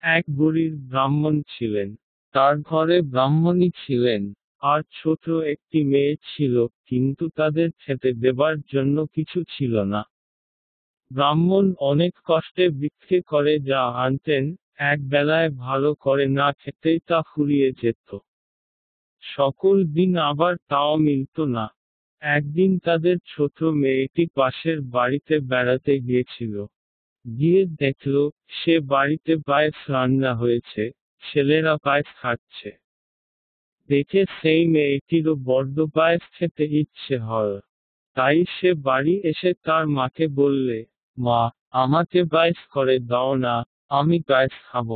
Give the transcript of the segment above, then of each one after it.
এক গরিব ব্রাহ্মণ ছিলেন। তার ঘরে ব্রাহ্মণী ছিলেন, আর ছোট একটি মেয়ে ছিল, কিন্তু তাদের খেতে দেবার জন্য কিছু ছিল না। ব্রাহ্মণ অনেক কষ্টে ভিক্ষে করে যা আনতেন, এক বেলায় ভালো করে না খেতেই তা ফুরিয়ে যেত। সকল দিন আবার তাও মিলত না। একদিন তাদের ছোট মেয়েটি পাশের বাড়িতে বেড়াতে গিয়েছিল। গিয়ে দেখল, সে বাড়িতে পায়েস রান্না হয়েছে, ছেলেরা পায়েস খাচ্ছে। দেখে সেই মেয়েটিরও বড্ড পায়েস খেতে ইচ্ছে হয়। তাই সে বাড়ি এসে তার মাকে বললে, মা, আমাকে পায়েস করে দাও না, আমি পায়েস খাবো।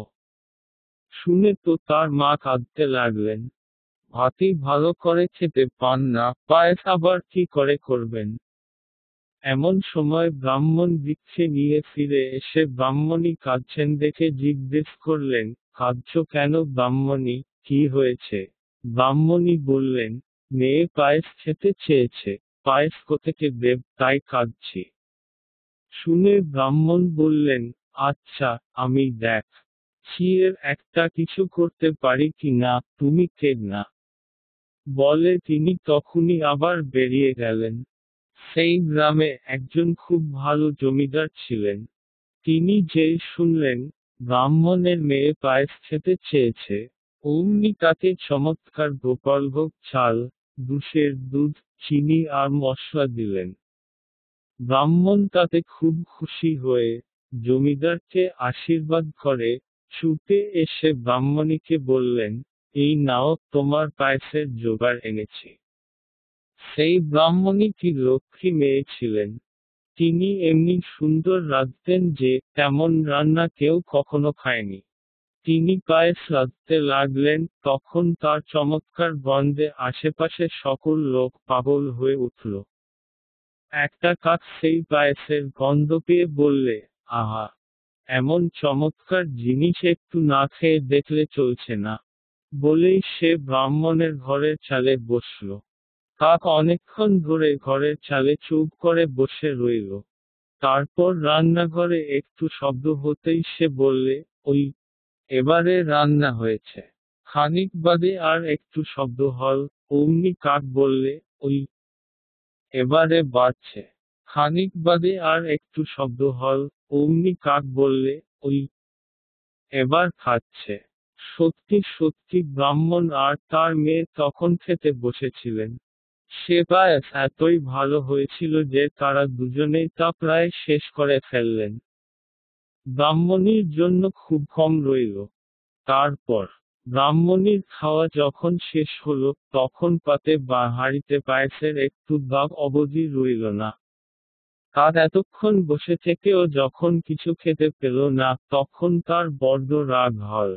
শুনে তো তার মা কাঁদতে লাগলেন। ভাতই ভালো করে খেতে পান না, পায়েস আবার কি করে করবেন। এমন সময় ব্রাহ্মণ ভিক্ষে নিয়ে ফিরে এসে ব্রাহ্মণী কাঁদছেন দেখে জিজ্ঞেস করলেন, কাঁদছো কেন ব্রাহ্মণী, কি হয়েছে? ব্রাহ্মণী বললেন, মেয়ে পায়েস খেতে চেয়েছে, পায়েস কোত্থেকে দেব, তাই কাঁদছি। শুনে ব্রাহ্মণ বললেন, আচ্ছা, আমি দেখ এর একটা কিছু করতে পারি কি না, তুমি কেঁদ না। বলে তিনি তখনই আবার বেরিয়ে গেলেন। সেই গ্রামে একজন খুব ভালো জমিদার ছিলেন। তিনি যেই শুনলেন ব্রাহ্মণের মেয়ে পায়েস খেতে চেয়েছে, অমনি তাকে চমৎকার গোপালভোগ চাল, দুধের দুধ, চিনি আর মশলা দিলেন। ব্রাহ্মণ তাতে খুব খুশি হয়ে জমিদারকে আশীর্বাদ করে ছুটে এসে ব্রাহ্মণীকে বললেন, এই নাও তোমার পায়েসের জোগাড় এনেছি। সেই ব্রাহ্মণীটি লক্ষ্মী মেয়ে ছিলেন। তিনি এমনি সুন্দর রাঁধতেন যে তেমন রান্না কেউ কখনো খায়নি। তিনি পায়েস রাঁধতে লাগলেন, তখন তার চমৎকার গন্ধে আশেপাশে সকল লোক পাগল হয়ে উঠল। একটা কাক সেই পায়েসের গন্ধ পেয়ে বললে, আহা, এমন চমৎকার জিনিস একটু না খেয়ে দেখলে চলছে না। বলেই সে ব্রাহ্মণের ঘরের চালে বসল। কাক অনেকক্ষণ ধরে ঘরের চালে চুপ করে বসে রইল। তারপর রান্নাঘরে একটু শব্দ হতেই সে বললে, ওই, এবারে রান্না হয়েছে। খানিক বাদে আর একটু শব্দ হল, অমনি কাক বললে, ওই, এবারে বাড়ছে। খানিক বাদে আর একটু শব্দ হল, অমনি কাক বললে, ওই, এবার খাচ্ছে। সত্যি সত্যি ব্রাহ্মণ আর তার মেয়ে তখন খেতে বসেছিলেন। সে পায়েস এতই ভালো হয়েছিল যে তারা দুজনেই তা প্রায় শেষ করে ফেললেন। ব্রাহ্মণীর জন্য খুব কম রইল। তারপর ব্রাহ্মণীর খাওয়া যখন শেষ হলো, তখন পাতে বা হাঁড়িতে পায়েসের একটু দাগ অবধি রইল না। কাক এতক্ষণ বসে থেকেও যখন কিছু খেতে পেল না, তখন তার বড্ড রাগ হয়।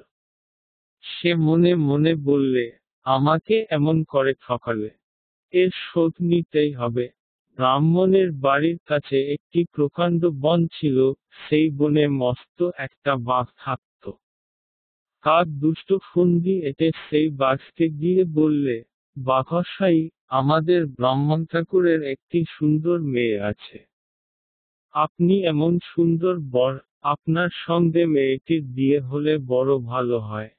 সে মনে মনে বললে, আমাকে এমন করে ঠকালে, এর শোধ নিতেই হবে। ব্রাহ্মণের বাড়ির কাছে একটি প্রকাণ্ড বন ছিল, সেই বনে মস্ত একটা বাঘ থাকত। কাক দুষ্ট ফন্দি এঁটে সেই বাঘকে গিয়ে বললে, বাঘমশাই, আমাদের ব্রাহ্মণ ঠাকুরের একটি সুন্দর মেয়ে আছে। আপনি এমন সুন্দর বর, আপনার সঙ্গে মেয়েটির বিয়ে হলে বড় ভালো হয়।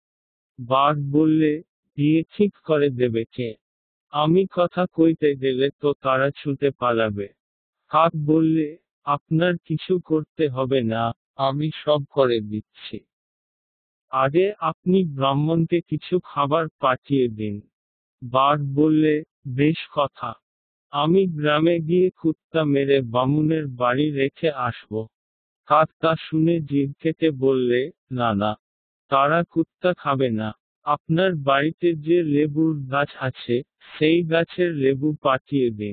বাঘ বললে, বিয়ে ঠিক করে দেবে কে? আমি কথা কইতে গেলে তো তারা ছুটে পালাবে। কাক বললে, আপনার কিছু করতে হবে না, আমি সব করে দিচ্ছি। আগে আপনি ব্রাহ্মণকে কিছু খাবার পাঠিয়ে দিন। বাঘ বললে, বেশ কথা। আমি গ্রামে গিয়ে কুত্তা মেরে বামুনের বাড়ি রেখে আসব। কাক তা শুনে জিভ কেটে বললে, না না, তারা কুত্তা খাবে না। আপনার বাড়িতে যে লেবুর গাছ আছে, সেই গাছের লেবু পাঠিয়ে দিন।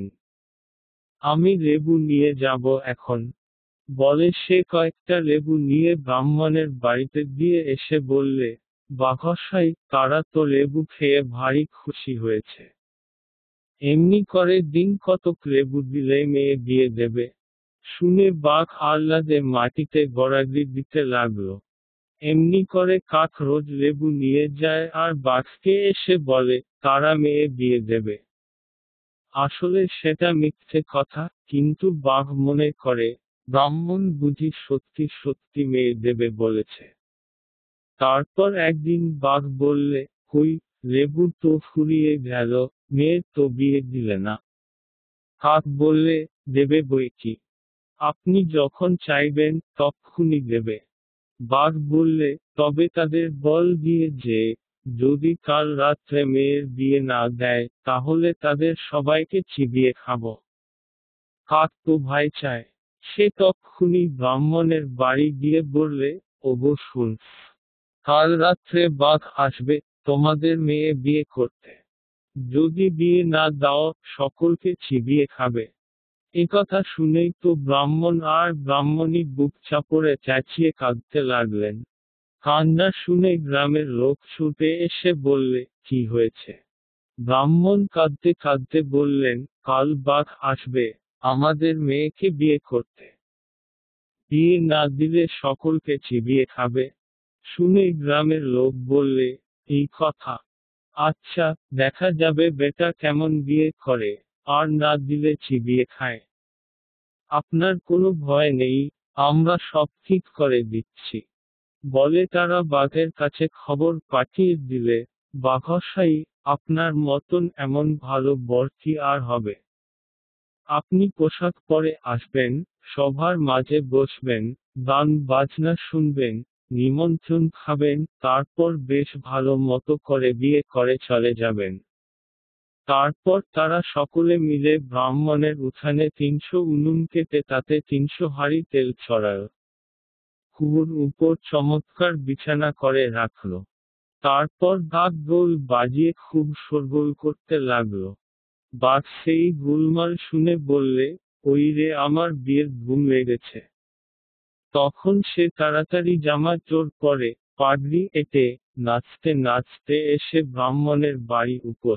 আমি লেবু নিয়ে যাব এখন। বলে সে কয়েকটা লেবু নিয়ে ব্রাহ্মণের বাড়িতে দিয়ে এসে বললে, বাঘমশাই, তারা তো লেবু খেয়ে ভারী খুশি হয়েছে। এমনি করে দিন কতক লেবু দিলে মেয়ে দিয়ে দেবে। শুনে বাঘ আহ্লাদে মাটিতে গড়াগড়ি দিতে লাগলো। এমনি করে কাক রোজ লেবু নিয়ে যায় আর বাঘকে এসে বলে, তারা মেয়ে দিয়ে দেবে। আসলে সেটা মিথ্যে কথা, কিন্তু বাঘ মনে করে, ব্রাহ্মণ বুঝি সত্যি সত্যি মেয়ে দেবে বলেছে। তারপর একদিন বাঘ বললে, কই, লেবু তো ফুরিয়ে গেল, মেয়ে তো বিয়ে দিলে না। কাক বললে, দেবে বৈকি, আপনি যখন চাইবেন তক্ষুনি দেবে। বাঘ বললে, তবে তাদের বল দিয়ে যে, যদি কাল রাত্রে মেয়ের বিয়ে না দেয়, তাহলে তাদের সবাইকে চিবিয়ে খাবো। কাক তো ভাই চায়। সে তক্ষুনি ব্রাহ্মণের বাড়ি গিয়ে বললে, ওগো শুন, কাল রাত্রে বাঘ আসবে তোমাদের মেয়ে বিয়ে করতে। যদি বিয়ে না দাও, সকলকে চিবিয়ে খাবে। একথা শুনেই তো ব্রাহ্মণ আর ব্রাহ্মণী বুক চাপড়ে চেঁচিয়ে কাঁদতে লাগলেন। কান্না শুনে গ্রামের লোক ছুটে এসে বললে, কি হয়েছে? ব্রাহ্মণ কাঁদতে কাঁদতে বললেন, কাল বাঘ আসবে আমাদের মেয়েকে বিয়ে করতে। বিয়ে না দিলে সকলকে চিবিয়ে খাবে। শুনে গ্রামের লোক বললে, এই কথা, আচ্ছা, দেখা যাবে বেটা কেমন বিয়ে করে, আর না দিলে চিবিয়ে খায়। আপনার কোনো ভয় নেই, আমরা সব ঠিক করে দিচ্ছি। বলে তারা বাঘের কাছে খবর পাঠিয়ে দিলে, বাঘমশাই, আপনার মতন এমন ভালো বর কি আর হবে? আপনি পোশাক পরে আসবেন, সবার মাঝে বসবেন, গান বাজনা শুনবেন, নিমন্ত্রণ খাবেন, তারপর বেশ ভালো মতো করে বিয়ে করে চলে যাবেন। তারপর তারা সকলে মিলে ব্রাহ্মণের উঠানে ৩০০ উনুন কেটে তাতে ৩০০ হাঁড়ি তেল ছড়ায়। কুয়োর উপর চমৎকার বিছানা করে রাখল। তারপর বাঘ গোল বাজিয়ে খুব শোরগোল করতে লাগল। বাঘ সেই গোলমাল শুনে বললে, ওই রে, আমার বিয়ের ধুম লেগেছে। তখন সে তাড়াতাড়ি জামা চোর পরে, পাগড়ি এঁটে, নাচতে নাচতে এসে ব্রাহ্মণের বাড়ি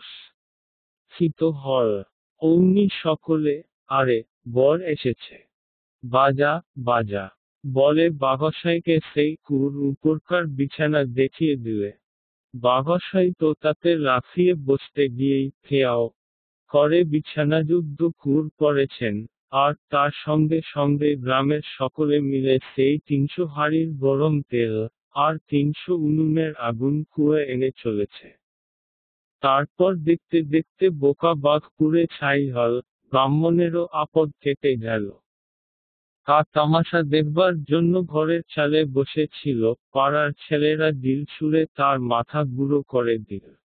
উপস্থিত হল। অমনি সকলে, আরে, বর এসেছে, বাজা, বাজা, বলে বাঘমশাইকে সেই কুয়োর উপরকার বিছানা দেখিয়ে দিলে। বাঘমশাই তো তাতে লাফিয়ে বসতে গিয়েই ফেয়াও করে বিছানাযুদ্ধ কুয়োর পড়েছেন, আর তার সঙ্গে সঙ্গে গ্রামের সকলে মিলে সেই ৩০০ হাঁড়ির গরম তেল, আর ৩০০ উনুনের আগুন কুয়োয় এনে চলেছে। তারপর দেখতে দেখতে বোকা বাঘ পুড়ে ছাই হল, ব্রাহ্মণেরও আপদ কেটে গেল। কাক তামাশা দেখবার জন্য ঘরের চালে বসে ছিল, পাড়ার ছেলেরা ঢিল ছুঁড়ে তার মাথা গুঁড়ো করে দিল।